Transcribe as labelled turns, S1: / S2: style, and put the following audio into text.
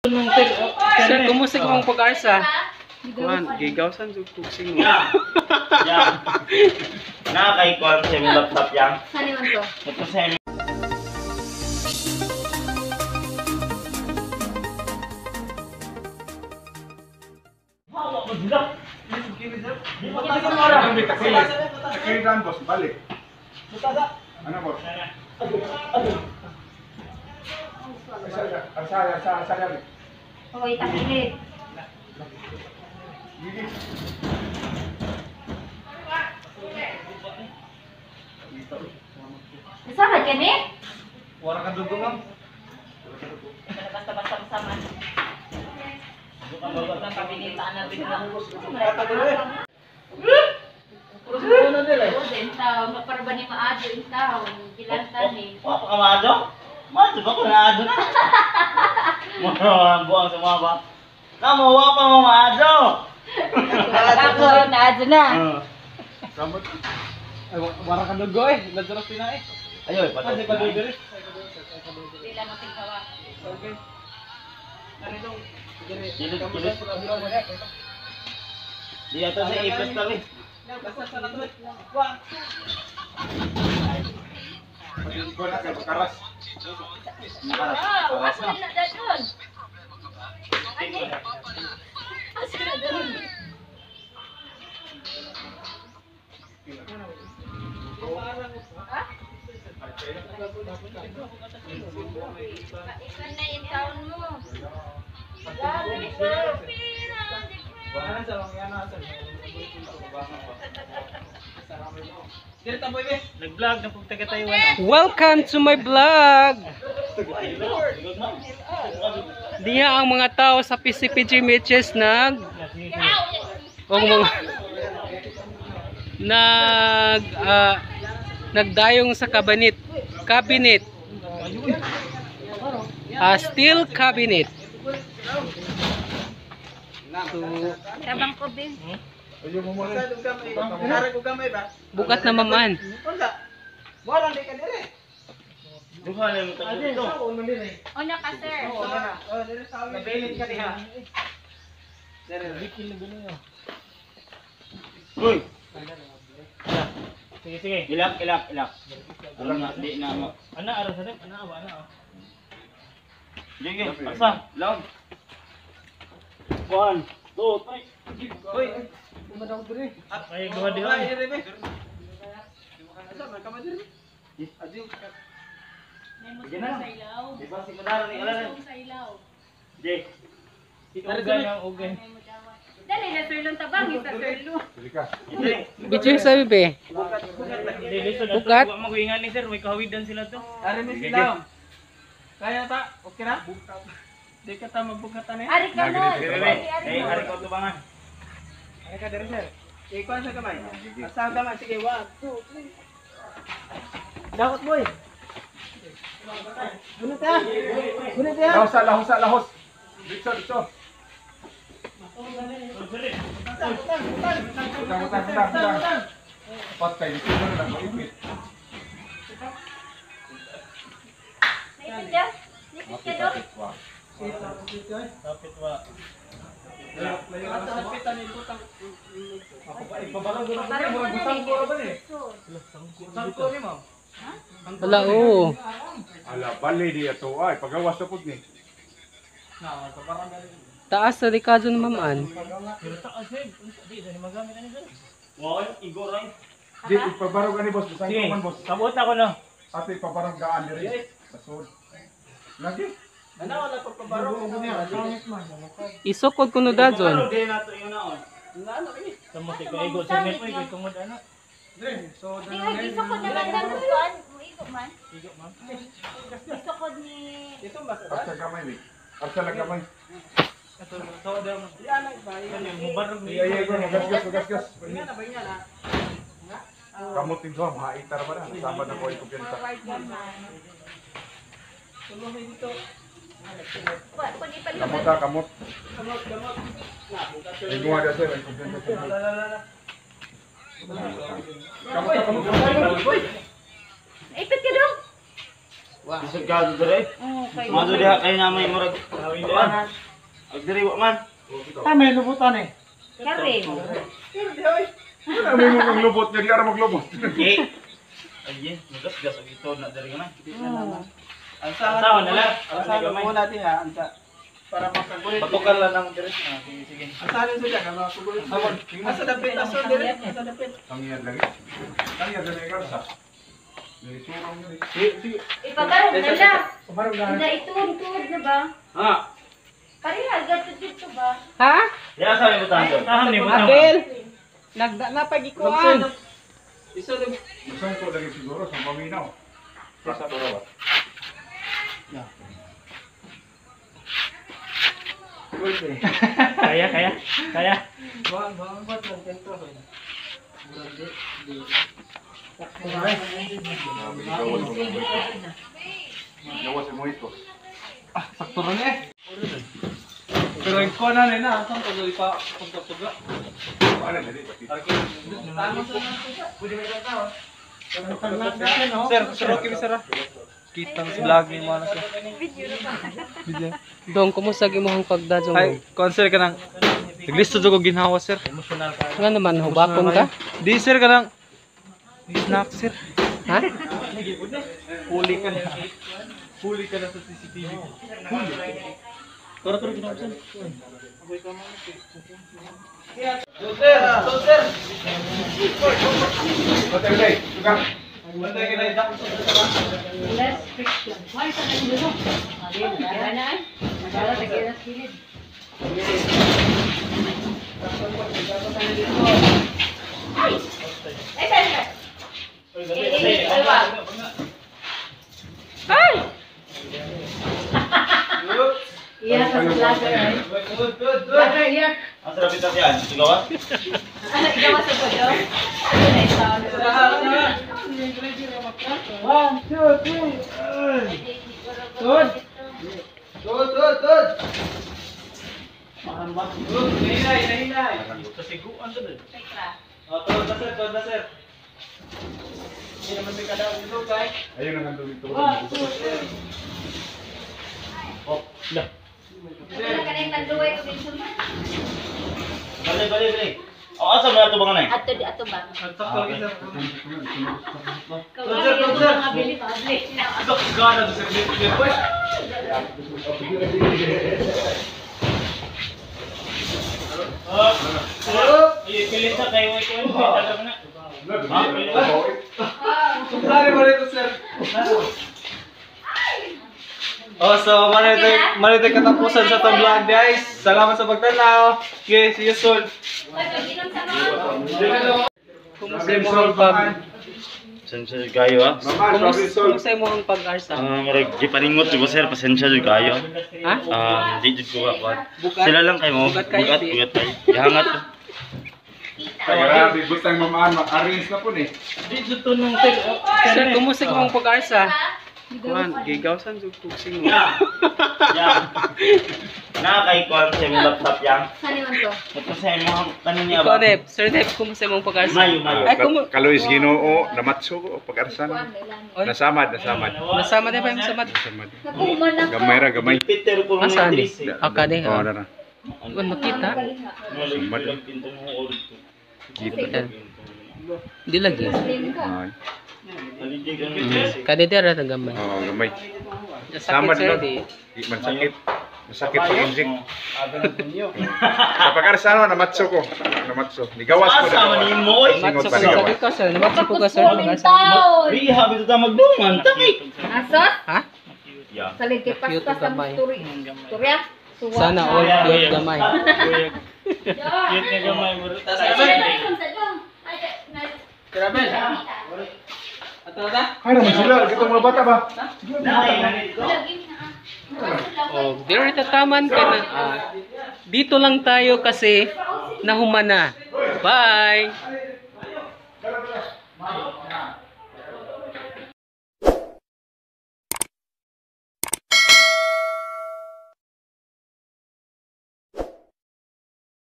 S1: Sir, kumusta ka mong pag-arsa? Kuhan, gigawsan sa tuksing mo.
S2: Yan. Nakakaikuan sa yung laptop yan.
S3: Saan naman to?
S2: Ito sa yung... Hawa ko sila. Di ba tayo mara?
S4: Takiliran, boss. Balik. Ano, boss? Arsaya.
S3: Okay, takilid. Nasama ka ni?
S4: Wala ka dugo, ma'am.
S3: Basta-basta masama. Bukan ang kabinitaan na biglang. Maparba ni maado yung tao. Bilantan eh.
S2: Wapa ka maado? Maado ba ko naado na? Mga buwang sumaba. Namo, wapa mo maado!
S3: Ako, naado na.
S4: Kamot.
S1: Ay, wala ka dugo eh. Ladros pina eh.
S2: Ayo, patay.
S1: Kasi padugo rin.
S3: Sila matigkawa.
S1: Okay. Ano itong...
S2: Kilit. Di ato sa ipes kami.
S1: Basta sa natulad. Wah.
S4: Ikaw na kayo, karas.
S3: Wow, aso na doon. Ano? Aso na doon. Ha? Ikan na yung taon mo. Dami ko pira.
S1: Wala sa mga yan natin.
S2: Nag-vlog na pagtaga Taiwan.
S1: Welcome to my vlog! Diya ang mga tao sa PCPG Mitches nagdayong sa cabinet. Steel cabinet.
S3: Tabang ko din.
S4: Ayaw mo muna.
S1: Bukat na maman.
S2: Duha na yung tayo dito.
S3: Una ka, sir.
S2: Uy!
S5: Sige.
S2: Ilak. Alam na, di na mo.
S5: Ana, araw sa rin. Ana.
S2: Sige, asa, lang. 1, 2, 3.
S1: Uy!
S5: Ay, duha di ay.
S2: Sige na. Di ba si Madaro ni Alan? Jay.
S5: Ugan ang ugan.
S3: Dali na sir lang tabang, isa sir lo.
S4: Bili ka.
S1: Bicho yung sabi be.
S5: Dili sa
S1: Bukat.
S5: Wa maguingan ni sir, may kahawidan sila to.
S1: Ari mi sila. Kaya ta, okay na? Di ka ta magbukatan eh.
S3: Ari ka na.
S2: Ay, ari ko tubangan.
S1: Ari ka diri sir. Ikuan sa kamay. Asa kamay sige 1 2 3. Dapat boy. Gunit ya.
S4: Lahos. Dito. Butang. Patay, dito na lang, maipit.
S3: Naipit ka? Naipit ka doon?
S5: Kapit wa.
S3: Parang mo na
S1: Wala oo.
S4: Ala, bali di ato ay, pagawas na po ni.
S1: Taas sa Ricardo na maman.
S5: Pero ta sir, di sa magamit ani sir.
S2: Wow, igor ay.
S4: Di, ipabarog ka ni boss, bisan
S5: Sige,
S4: ko man boss.
S5: sabot ako no.
S4: Ate, ipabarog gaan diri. Pasod. Lagi.
S1: Isokod ko no dadson.
S2: Di na to yun na on.
S5: Tamo ti ka igo sir ni ko tungod ana.
S3: Di nga, gusto ko naman nagustuhan. Igo man.
S5: Igo ma'am.
S3: Gusto ko ni...
S4: Arsa kamay ni. Arsa lang kamay.
S5: Kani mubarog ni.
S4: Iya, magasgas. Kamot din so, maitar ba na? Sama na ko ay kumpenta.
S3: Pwede pa
S4: Kamot ka, kamot. Ay gumawa na sir, ay kumpenta sir. Kamot ka.
S3: Naipit ka doon?
S2: Bisag ka dere.
S3: Oh, kay.
S2: Mado diha kay na may murag. Ag diri wa man.
S1: Tama yung lubutan eh.
S3: Kare.
S4: Ano may mo maglubot niya, di ara maglubot.
S2: Eh. Ay, nagas-gas og ito na diri ka na.
S3: Oh.
S1: Ang
S5: Asawa na lang.
S1: Ang sabi mo natin ha, ang para makagulit.
S2: Patukal lang ng diri. Ah, sige sige.
S1: Ang sabi mo dyan, ang makagulit. Asa dapit, asa dapit, asa dapit.
S4: Ang iyad lagi. Ang iyad lagi ka sa. Dili surong ni.
S3: Ipabarog na lang.
S1: Kumarang
S3: Hindi, ituod na ba?
S2: Ha.
S3: Pareha, gatot dito ba?
S6: Ha?
S2: Ya sabi mo tanto.
S5: Tahan ni mo.
S6: Abel! Nagda na pagikuan.
S1: Isa dun.
S4: Gusto ko lagi siguro sa paminaw. Sa bawat.
S5: Kaya.
S1: Bawang ba't lang ganito.
S4: Gawas mo ito.
S1: Sakto rin eh. Pero yung kona nila, saan ko doon pa pagkatuga?
S4: Ano dali pati.
S1: Tama sa mga pwede mo yung tao. Sir, sir, okay, sir. Kitang vlog ni mo na sir. Video.
S6: Dong, kumusta imong pagdadong?
S1: Ay, concert ka nang. Naglisto ko ginhawa sir.
S6: Nga naman, hubakon ka?
S1: Di sir ka nang. Snack sir.
S6: Ha?
S1: Huli ka na. Huli ka na sa CCTV. Huli. Tara ginawa sir. Sir.
S4: Patay dai. Sugang.
S1: Bantay ka na idak.
S3: Less friction. Why sa kanyo no? Sabi, nagara na eh. Nagara, nagara silid. Ay! Ay, sir!
S6: Ay!
S3: Iya, sa vlogger eh. Vlogger, iya.
S2: Ang sarap ito yan. Sigawan.
S3: Ikaw sa pwede. Ay, sound.
S1: 1, 2, 3. Good. Nahinay.
S5: Kasiguan to din.
S1: Tod na sir. Hindi naman may kadang dito guys.
S4: Ayun ang nandun ito.
S1: 1, 2, 3.
S2: Oh, dah.
S3: Wala ka na yung tagluway ko din suman.
S2: Balik. Oh, asa ba ito ba kanay?
S3: Ato di ato ba?
S1: Sakto lagi sir.
S3: Kawali yung mga bili pabli.
S1: Ito gana sa sir. Boy.
S5: Pilit na kayo ito. Talaga na.
S1: Sorry mo rito sir. Oh, so manito katapusan sa tong vlog guys. Salamat sa pagtanaw. Okay, see you soon.
S6: Kumusta imong pag...
S2: Pasensya jud kayo ha.
S6: Kumusta imong pag-arsa?
S2: Murag gipaningot jud ko sir, pasensya jud kayo.
S6: Ha?
S2: Di jud ko ka.
S6: Bugat?
S2: Sila lang kay mo.
S6: Bugat kayo, di?
S2: Bugat kayo. Gihangat.
S4: Kaya butang mamaan ma-arrange na po ni.
S5: Di dito nung sir.
S6: Sir, kumusta imong pag-arsa?
S1: Kuan, gigawsan jud kuksing.
S2: Ya. Na kay kuan sa imong laptop yang.
S3: Saan naman to?
S2: Ito sa imong kanina
S6: Ikaw,
S2: ba?
S6: Nep. Sir, Nep, kumusta imong pag-arsa?
S2: Mayo.
S6: Ay,
S4: Kalois Ginoo, namatso ko pag-arsan.
S6: Oy,
S4: Nasamad.
S6: nasama din ba yung samad?
S4: Nasamad.
S3: Nakuman na
S4: Gamay ra gamay.
S2: Peter po mo
S6: Asan?
S2: diri.
S6: Aka din.
S4: Oh, dara.
S6: Huwag makita.
S2: Samad. Pinto mo oras.
S6: Di lagi.
S3: Slim ka.
S4: Ay.
S2: Alidig ang
S6: Kadidera na gamay.
S4: Oh, gamay.
S6: Sakit
S4: Samad
S6: sir,
S4: no.
S6: di.
S4: Di man sakit. Masakit po yung sik.
S1: Aga ng punyo.
S4: Sa pag-arsan namatso ko. Namatso. Nigawas ko
S2: Asa man
S4: na.
S2: mo oy.
S6: Matso
S4: Singot
S6: ko
S4: pa
S6: sa
S4: nigawas.
S6: sabi ko, sir. Namatso ko ka, sir. Pag-arsa.
S3: Taon!
S2: Rehab ito ta magduman. Takay.
S3: Asos?
S6: Ha?
S2: Ya.
S3: Salig kay
S6: Cute
S3: paspas ang
S6: gamay.
S3: story. Storya? Suwa.
S6: Sana all cute gamay.
S5: Cute nga gamay mo.
S1: Grabe. Ato na.
S4: Ay naman sila. Ito mga bata ba?
S6: Oh, dire tataman ka na. Dito lang tayo kasi nahumana. Bye!